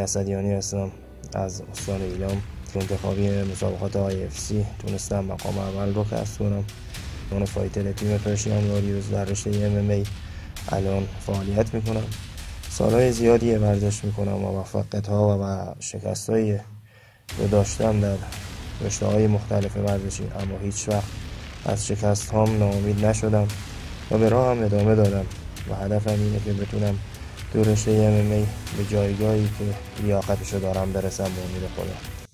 اسدیانی هستم از استان ایلام. تو انتخابی مسابقات IFC تونستم مقام اول رو کسب کنم. من فایتر تیم پرشین واریورز در رشته MMA الان فعالیت میکنم. سالهای زیادی ورزش میکنم و موفقیت‌ها و شکست‌هایی رو داشتم در رشته‌های مختلف ورزشی، اما هیچ وقت از شکست‌هام ناامید نشدم و به راهم ادامه دادم و هدفم اینه که بتونم تو رشته MMA به جایگاهی که لیاقتشو دارم برسم به امید خدا.